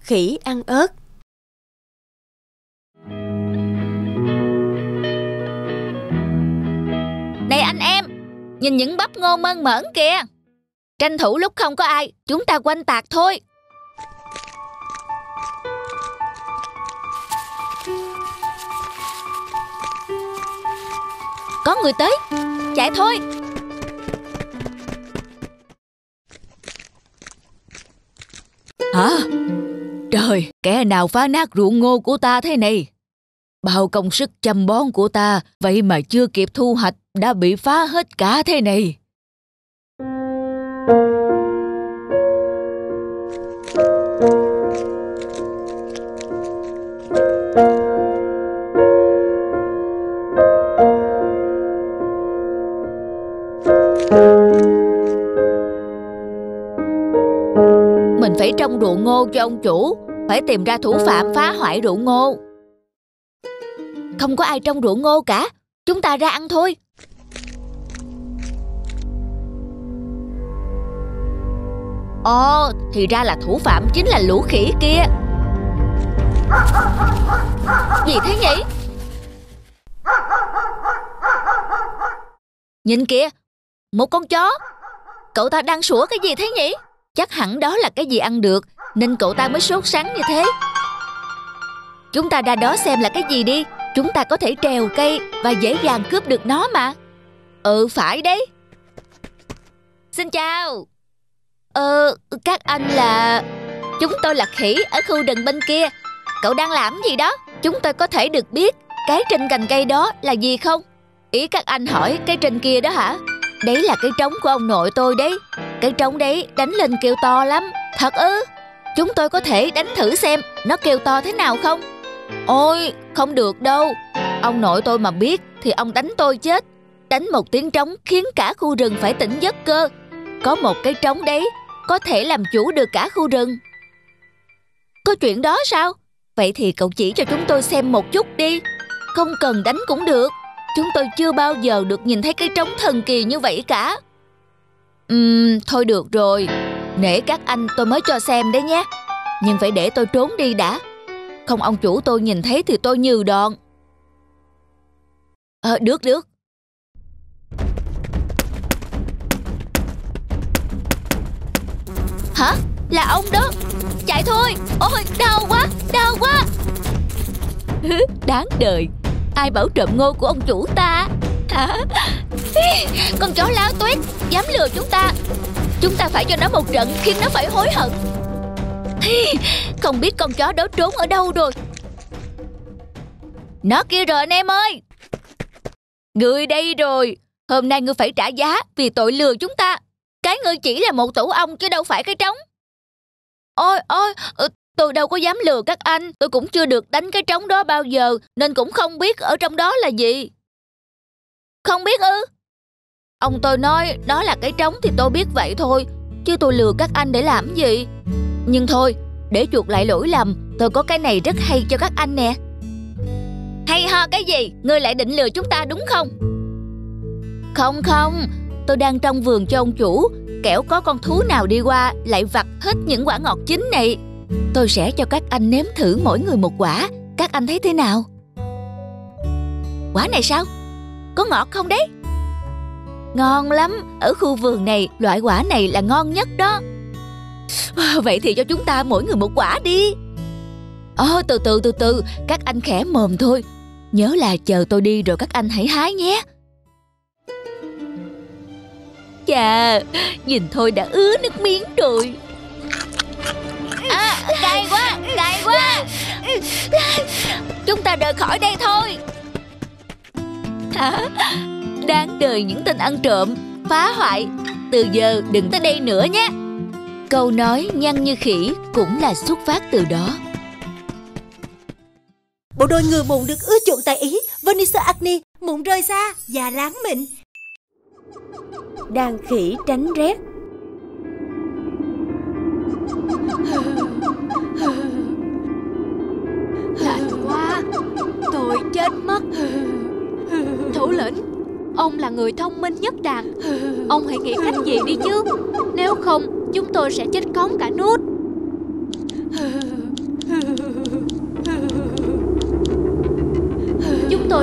Khỉ ăn ớt. Này anh em, nhìn những bắp ngô mơn mởn kìa. Tranh thủ lúc không có ai, chúng ta quanh tạc thôi. Có người tới, chạy thôi. Hả? Trời, kẻ nào phá nát ruộng ngô của ta thế này? Bao công sức chăm bón của ta, vậy mà chưa kịp thu hoạch đã bị phá hết cả thế này. Mình phải trông ruộng ngô cho ông chủ, phải tìm ra thủ phạm phá hoại ruộng ngô. Không có ai trong ruộng ngô cả, chúng ta ra ăn thôi. Ồ, thì ra là thủ phạm chính là lũ khỉ kia. Gì thế nhỉ? Nhìn kìa, một con chó. Cậu ta đang sủa cái gì thế nhỉ? Chắc hẳn đó là cái gì ăn được, nên cậu ta mới sốt sắng như thế. Chúng ta ra đó xem là cái gì đi. Chúng ta có thể trèo cây và dễ dàng cướp được nó mà. Phải đấy. Xin chào. Các anh là... Chúng tôi là khỉ ở khu rừng bên kia. Cậu đang làm gì đó? Chúng tôi có thể được biết cái trên cành cây đó là gì không? Ý các anh hỏi cái trên kia đó hả? Đấy là cái trống của ông nội tôi đấy. Cái trống đấy đánh lên kêu to lắm. Thật ư? Chúng tôi có thể đánh thử xem nó kêu to thế nào không? Ôi, không được đâu. Ông nội tôi mà biết thì ông đánh tôi chết. Đánh một tiếng trống khiến cả khu rừng phải tỉnh giấc cơ. Có một cái trống đấy có thể làm chủ được cả khu rừng. Có chuyện đó sao? Vậy thì cậu chỉ cho chúng tôi xem một chút đi. Không cần đánh cũng được. Chúng tôi chưa bao giờ được nhìn thấy cái trống thần kỳ như vậy cả. Thôi được rồi. Nể các anh tôi mới cho xem đấy nhé. Nhưng phải để tôi trốn đi đã. Không ông chủ tôi nhìn thấy thì tôi nhừ đòn. Được. Hả? Là ông đó. Chạy thôi. Ôi, đau quá. Đáng đời. Ai bảo trộm ngô của ông chủ ta? Hả? Con chó láo tuét dám lừa chúng ta. Chúng ta phải cho nó một trận khiến nó phải hối hận. Không biết con chó đó trốn ở đâu rồi. Nó kia rồi anh em ơi. Ngươi đây rồi. Hôm nay ngươi phải trả giá vì tội lừa chúng ta. Cái ngươi chỉ là một tổ ong chứ đâu phải cái trống. Ôi, tôi đâu có dám lừa các anh. Tôi cũng chưa được đánh cái trống đó bao giờ, nên cũng không biết ở trong đó là gì. Không biết ư? Ông tôi nói đó là cái trống thì tôi biết vậy thôi, chứ tôi lừa các anh để làm gì. Nhưng thôi, để chuộc lại lỗi lầm, tôi có cái này rất hay cho các anh nè. Hay ho cái gì? Ngươi lại định lừa chúng ta đúng không? Không, tôi đang trong vườn cho ông chủ. Kẻo có con thú nào đi qua lại vặt hết những quả ngọt chín này. Tôi sẽ cho các anh nếm thử mỗi người một quả. Các anh thấy thế nào? Quả này sao? Có ngọt không đấy? Ngon lắm. Ở khu vườn này, loại quả này là ngon nhất đó. Vậy thì cho chúng ta mỗi người một quả đi. Từ từ. Các anh khẽ mồm thôi. Nhớ là chờ tôi đi rồi các anh hãy hái nhé. Chà, nhìn thôi đã ứa nước miếng rồi. Cay quá. Chúng ta rời khỏi đây thôi. Hả? Đáng đời những tên ăn trộm, phá hoại. Từ giờ đừng tới đây nữa nhé. Câu nói nhăn như khỉ cũng là xuất phát từ đó. Bộ đôi người mụn được ưa chuộng tại Ý. Venice acne, mụn rơi xa và láng mịn. Đàn khỉ tránh rét. Lạnh quá, tôi chết mất. Thủ lĩnh, ông là người thông minh nhất đàn. Ông hãy nghĩ cách gì đi chứ. Nếu không, chúng tôi sẽ chết cóng cả nút.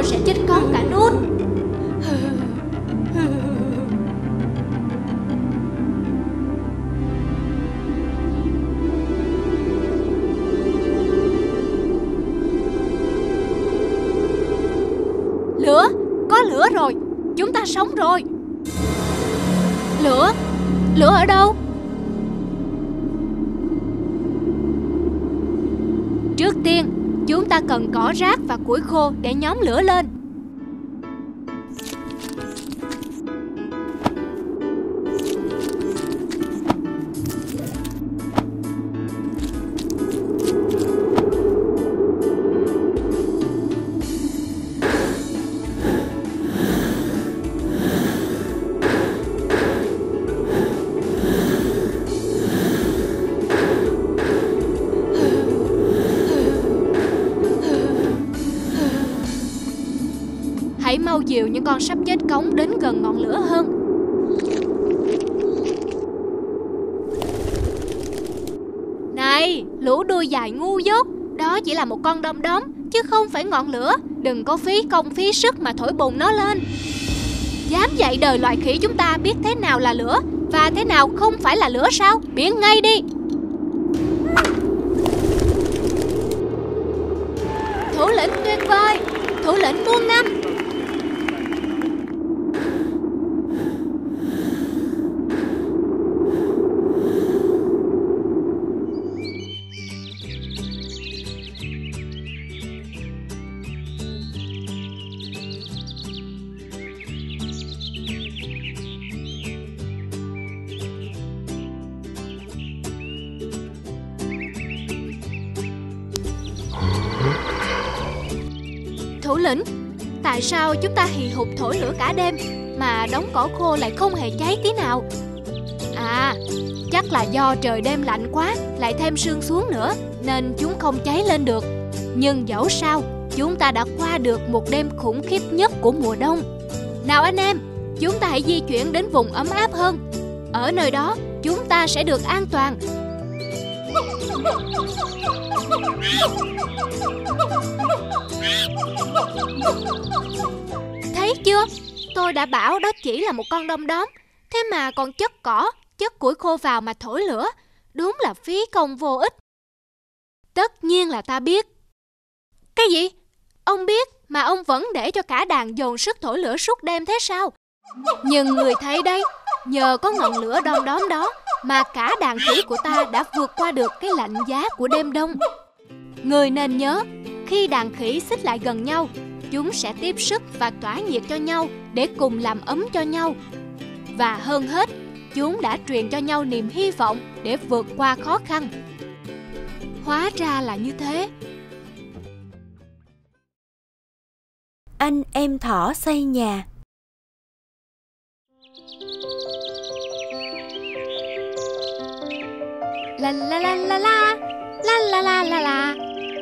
tôi sẽ chết cóng cả nút. Lửa, có lửa rồi. Chúng ta sống rồi. Lửa, lửa ở đâu? Trước tiên, chúng ta cần cỏ rác và củi khô để nhóm lửa lên. Hãy mau dìu những con sắp chết cóng đến gần ngọn lửa hơn. Này, lũ đuôi dài ngu dốt, đó chỉ là một con đom đóm chứ không phải ngọn lửa. Đừng có phí công phí sức mà thổi bùng nó lên. Dám dạy đời loài khỉ chúng ta biết thế nào là lửa và thế nào không phải là lửa sao? Biến ngay đi. Thủ lĩnh tuyệt vời, thủ lĩnh muôn năm. Thủ lĩnh, tại sao chúng ta hì hục thổi lửa cả đêm mà đống cỏ khô lại không hề cháy tí nào? À, chắc là do trời đêm lạnh quá, lại thêm sương xuống nữa nên chúng không cháy lên được. Nhưng dẫu sao, chúng ta đã qua được một đêm khủng khiếp nhất của mùa đông. Nào anh em, chúng ta hãy di chuyển đến vùng ấm áp hơn. Ở nơi đó, chúng ta sẽ được an toàn. Thấy chưa? Tôi đã bảo đó chỉ là một con đom đóm. Thế mà còn chất cỏ, chất củi khô vào mà thổi lửa. Đúng là phí công vô ích. Tất nhiên là ta biết. Cái gì? Ông biết mà ông vẫn để cho cả đàn dồn sức thổi lửa suốt đêm thế sao? Nhưng người thấy đấy, nhờ có ngọn lửa đom đóm đó mà cả đàn khỉ của ta đã vượt qua được cái lạnh giá của đêm đông. Người nên nhớ, khi đàn khỉ xích lại gần nhau, chúng sẽ tiếp sức và tỏa nhiệt cho nhau để cùng làm ấm cho nhau. Và hơn hết, chúng đã truyền cho nhau niềm hy vọng để vượt qua khó khăn. Hóa ra là như thế. Anh em thỏ xây nhà. La la la la la, la la la la la.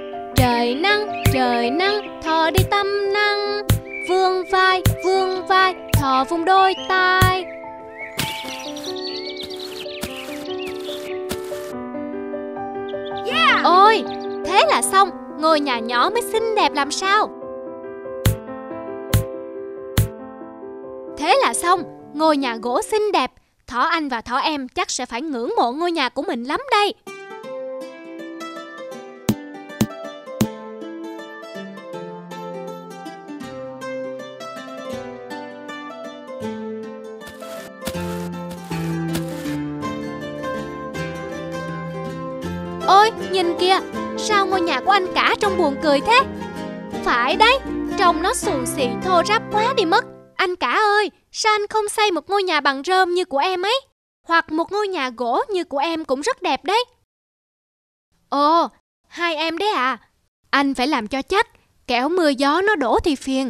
Trời nắng, thỏ đi tắm nắng. Vươn vai, thỏ vung đôi tai. Yeah! Ôi, thế là xong, ngôi nhà nhỏ mới xinh đẹp làm sao. Thế là xong, ngôi nhà gỗ xinh đẹp. Thỏ anh và thỏ em chắc sẽ phải ngưỡng mộ ngôi nhà của mình lắm đây. Ôi, nhìn kìa, sao ngôi nhà của anh cả trông buồn cười thế? Phải đấy, trông nó xù xì thô ráp quá đi mất. Anh cả ơi, sao anh không xây một ngôi nhà bằng rơm như của em ấy? Hoặc một ngôi nhà gỗ như của em cũng rất đẹp đấy. Ồ, hai em đấy à? Anh phải làm cho chắc, kẻo mưa gió nó đổ thì phiền.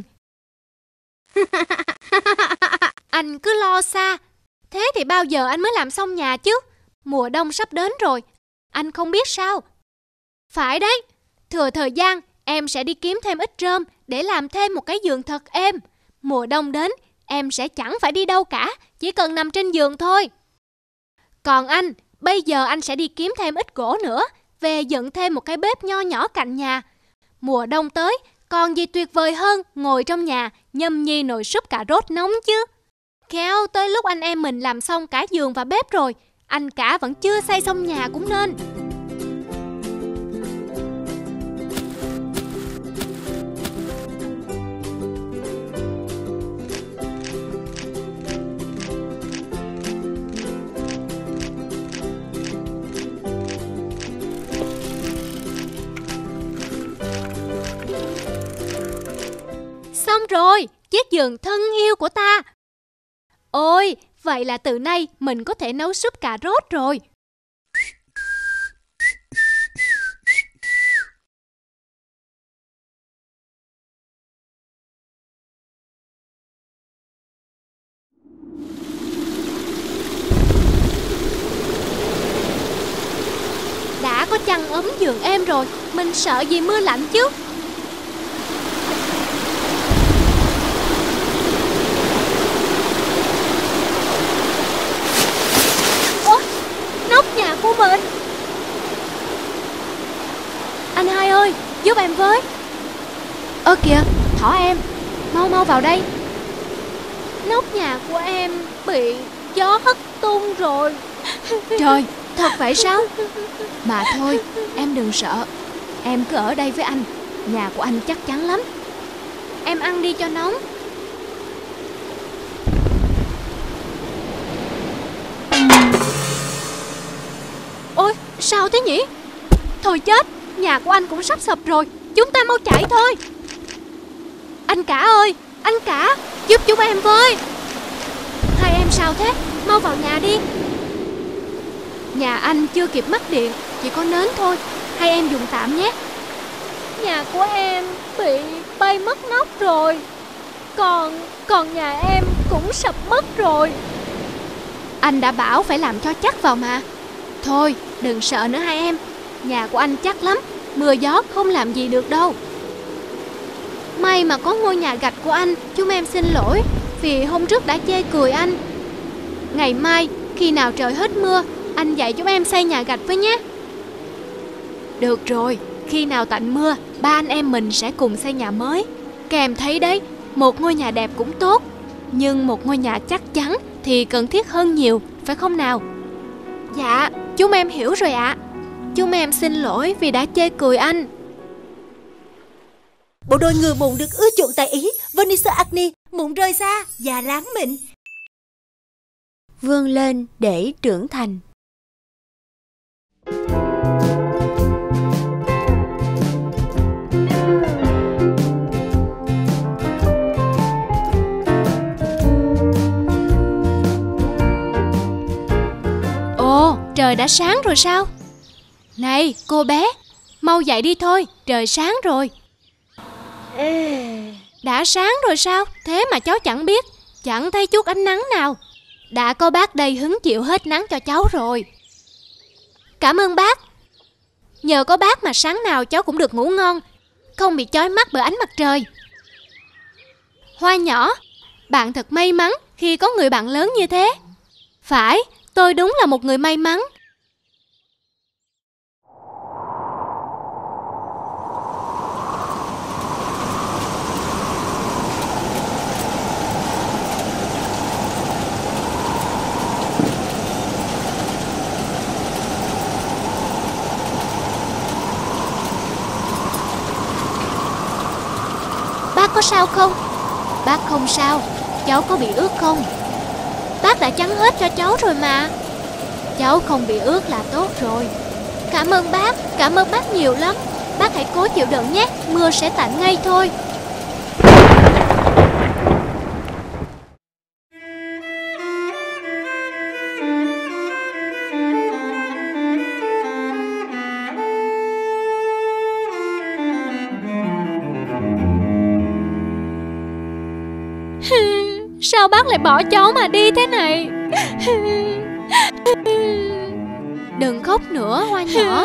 Anh cứ lo xa. Thế thì bao giờ anh mới làm xong nhà chứ? Mùa đông sắp đến rồi, anh không biết sao? Phải đấy, thừa thời gian em sẽ đi kiếm thêm ít rơm để làm thêm một cái giường thật êm. Mùa đông đến, em sẽ chẳng phải đi đâu cả, chỉ cần nằm trên giường thôi. Còn anh, bây giờ anh sẽ đi kiếm thêm ít gỗ nữa, về dựng thêm một cái bếp nho nhỏ cạnh nhà. Mùa đông tới, Còn gì tuyệt vời hơn ngồi trong nhà nhâm nhi nồi súp cà rốt nóng chứ. Khéo tới lúc anh em mình làm xong cả giường và bếp rồi, anh cả vẫn chưa xây xong nhà cũng nên. Xong rồi, chiếc giường thân yêu của ta. Ôi, vậy là từ nay mình có thể nấu súp cà rốt rồi. Đã có chăn ấm giường êm rồi, mình sợ gì mưa lạnh chứ. Nóc nhà của mình. Anh hai ơi, giúp em với. Ơ kìa, Thỏ em, mau mau vào đây. Nóc nhà của em bị gió hất tung rồi. Trời, thật vậy sao? Mà thôi, em đừng sợ. Em cứ ở đây với anh, nhà của anh chắc chắn lắm. Em ăn đi cho nóng. Ôi, sao thế nhỉ? Thôi chết, nhà của anh cũng sắp sập rồi. Chúng ta mau chạy thôi. Anh cả ơi, anh cả, giúp chúng em với. Hai em sao thế? Mau vào nhà đi. Nhà anh chưa kịp mắc điện, chỉ có nến thôi. Hai em dùng tạm nhé. Nhà của em bị bay mất nóc rồi. Còn nhà em cũng sập mất rồi. Anh đã bảo phải làm cho chắc vào mà. Thôi, đừng sợ nữa hai em. Nhà của anh chắc lắm, mưa gió không làm gì được đâu. May mà có ngôi nhà gạch của anh. Chúng em xin lỗi vì hôm trước đã chê cười anh. Ngày mai, khi nào trời hết mưa, anh dạy chúng em xây nhà gạch với nhé. Được rồi, khi nào tạnh mưa, ba anh em mình sẽ cùng xây nhà mới. Các em thấy đấy, một ngôi nhà đẹp cũng tốt, nhưng một ngôi nhà chắc chắn thì cần thiết hơn nhiều, phải không nào? Dạ, chúng em hiểu rồi ạ. Chúng em xin lỗi vì đã chê cười anh. Bộ đôi người mụn được ưa chuộng tại Ý, Venice Acne, mụn rơi xa và láng mịn. Vươn lên để trưởng thành. Ồ, trời đã sáng rồi sao? Này, cô bé, mau dậy đi thôi, trời sáng rồi. Đã sáng rồi sao? Thế mà cháu chẳng biết, chẳng thấy chút ánh nắng nào. Đã có bác đây hứng chịu hết nắng cho cháu rồi. Cảm ơn bác. Nhờ có bác mà sáng nào cháu cũng được ngủ ngon, không bị chói mắt bởi ánh mặt trời. Hoa nhỏ, bạn thật may mắn khi có người bạn lớn như thế. Phải, tôi đúng là một người may mắn. Bác có sao không? Bác không sao. Cháu có bị ướt không? Bác đã chắn hết cho cháu rồi mà. Cháu không bị ướt là tốt rồi. Cảm ơn bác nhiều lắm. Bác hãy cố chịu đựng nhé, mưa sẽ tạnh ngay thôi. Sao bác lại bỏ cháu mà đi thế này? Đừng khóc nữa Hoa nhỏ.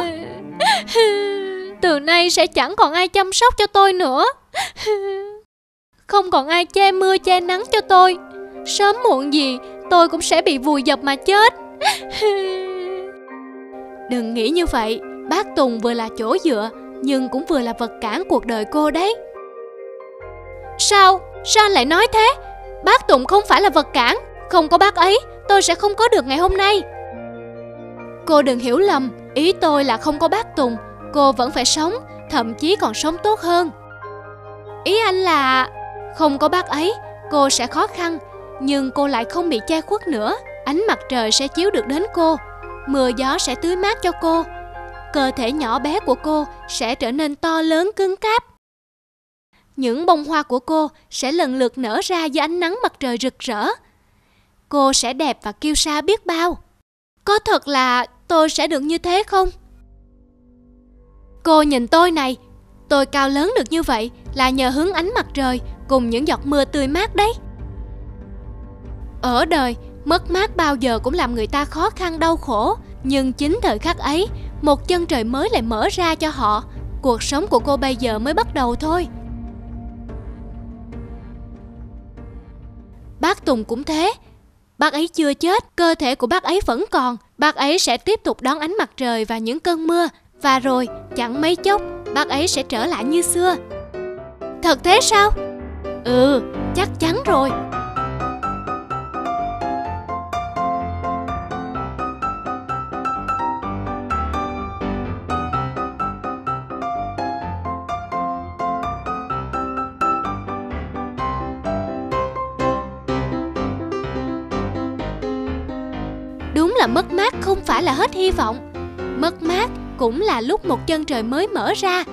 Từ nay sẽ chẳng còn ai chăm sóc cho tôi nữa. Không còn ai che mưa che nắng cho tôi. Sớm muộn gì tôi cũng sẽ bị vùi dập mà chết. Đừng nghĩ như vậy. Bác Tùng vừa là chỗ dựa, nhưng cũng vừa là vật cản cuộc đời cô đấy. Sao anh lại nói thế? Bác Tùng không phải là vật cản. Không có bác ấy, tôi sẽ không có được ngày hôm nay. Cô đừng hiểu lầm, ý tôi là không có bác Tùng, cô vẫn phải sống, thậm chí còn sống tốt hơn. Ý anh là không có bác ấy, cô sẽ khó khăn, nhưng cô lại không bị che khuất nữa. Ánh mặt trời sẽ chiếu được đến cô, mưa gió sẽ tưới mát cho cô. Cơ thể nhỏ bé của cô sẽ trở nên to lớn cứng cáp. Những bông hoa của cô sẽ lần lượt nở ra dưới ánh nắng mặt trời rực rỡ. Cô sẽ đẹp và kiêu sa biết bao. Có thật là tôi sẽ được như thế không? Cô nhìn tôi này, tôi cao lớn được như vậy là nhờ hướng ánh mặt trời cùng những giọt mưa tươi mát đấy. Ở đời, mất mát bao giờ cũng làm người ta khó khăn đau khổ, nhưng chính thời khắc ấy, một chân trời mới lại mở ra cho họ. Cuộc sống của cô bây giờ mới bắt đầu thôi. Bác Tùng cũng thế. Bác ấy chưa chết, cơ thể của bác ấy vẫn còn. Bác ấy sẽ tiếp tục đón ánh mặt trời và những cơn mưa. Và rồi, chẳng mấy chốc, bác ấy sẽ trở lại như xưa. Thật thế sao? Ừ, chắc chắn rồi. Đúng là mất mát không phải là hết hy vọng. Mất mát cũng là lúc một chân trời mới mở ra.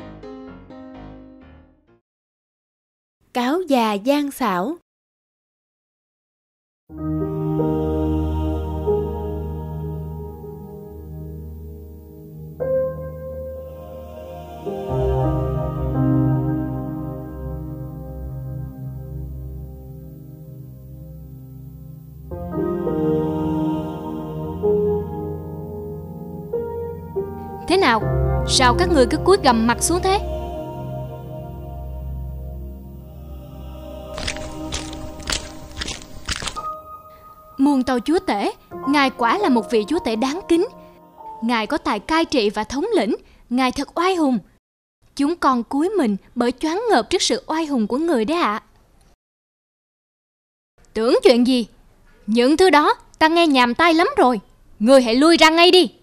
Cáo già gian xảo. Thế nào? Sao các ngươi cứ cúi gằm mặt xuống thế? Muôn tâu chúa tể, ngài quả là một vị chúa tể đáng kính. Ngài có tài cai trị và thống lĩnh, ngài thật oai hùng. Chúng con cúi mình bởi choáng ngợp trước sự oai hùng của người đấy ạ. Tưởng chuyện gì? Những thứ đó ta nghe nhàm tai lắm rồi. Ngươi hãy lui ra ngay đi.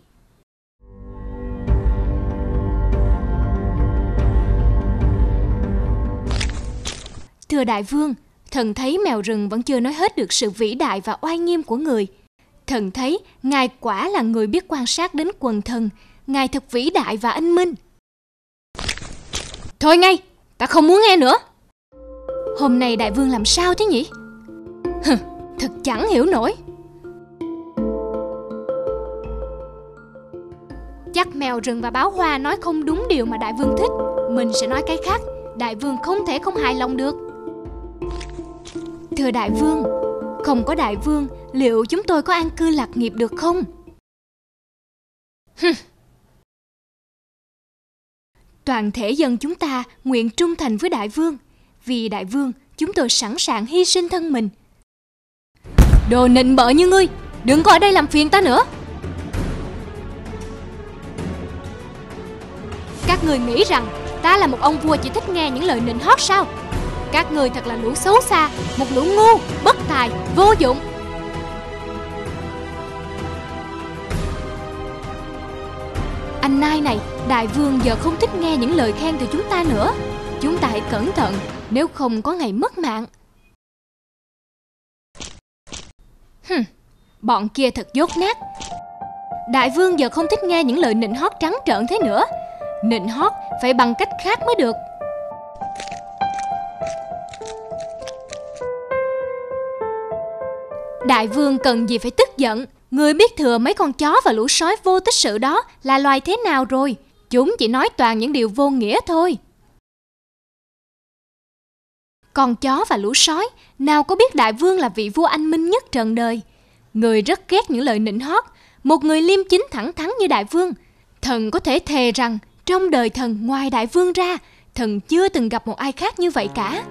Thưa đại vương, thần thấy mèo rừng vẫn chưa nói hết được sự vĩ đại và oai nghiêm của người. Thần thấy ngài quả là người biết quan sát đến quần thần. Ngài thật vĩ đại và anh minh. Thôi ngay, ta không muốn nghe nữa. Hôm nay đại vương làm sao thế nhỉ? Thật chẳng hiểu nổi. Chắc mèo rừng và báo hoa nói không đúng điều mà đại vương thích. Mình sẽ nói cái khác. Đại vương không thể không hài lòng được. Thưa đại vương, không có đại vương, liệu chúng tôi có an cư lạc nghiệp được không? Toàn thể dân chúng ta nguyện trung thành với đại vương. Vì đại vương, chúng tôi sẵn sàng hy sinh thân mình. Đồ nịnh bợ như ngươi, đừng có ở đây làm phiền ta nữa. Các người nghĩ rằng ta là một ông vua chỉ thích nghe những lời nịnh hót sao? Các người thật là lũ xấu xa, một lũ ngu, bất tài, vô dụng. Anh Nai này, đại vương giờ không thích nghe những lời khen từ chúng ta nữa. Chúng ta hãy cẩn thận, nếu không có ngày mất mạng. Bọn kia thật dốt nát. Đại vương giờ không thích nghe những lời nịnh hót trắng trợn thế nữa. Nịnh hót phải bằng cách khác mới được. Đại vương cần gì phải tức giận. Người biết thừa mấy con chó và lũ sói vô tích sự đó là loài thế nào rồi. Chúng chỉ nói toàn những điều vô nghĩa thôi. Con chó và lũ sói nào có biết đại vương là vị vua anh minh nhất trần đời. Người rất ghét những lời nịnh hót. Một người liêm chính thẳng thắn như đại vương, thần có thể thề rằng trong đời thần ngoài đại vương ra, thần chưa từng gặp một ai khác như vậy cả.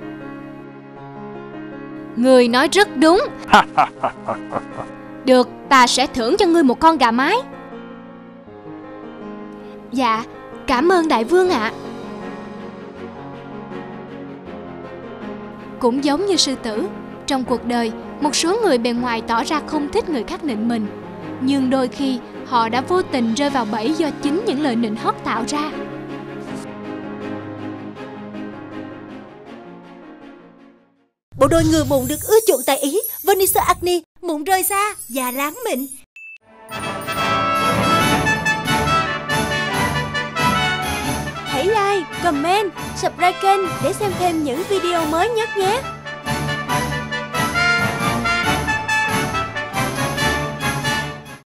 Người nói rất đúng. Được, ta sẽ thưởng cho ngươi một con gà mái. Dạ, cảm ơn đại vương ạ. Cũng giống như sư tử, trong cuộc đời, một số người bề ngoài tỏ ra không thích người khác nịnh mình, nhưng đôi khi họ đã vô tình rơi vào bẫy do chính những lời nịnh hót tạo ra. Bộ đôi người mụn được ưa chuộng tại Ý, Venice acne, mụn rơi xa, da láng mịn. Hãy like, comment, subscribe kênh để xem thêm những video mới nhất nhé.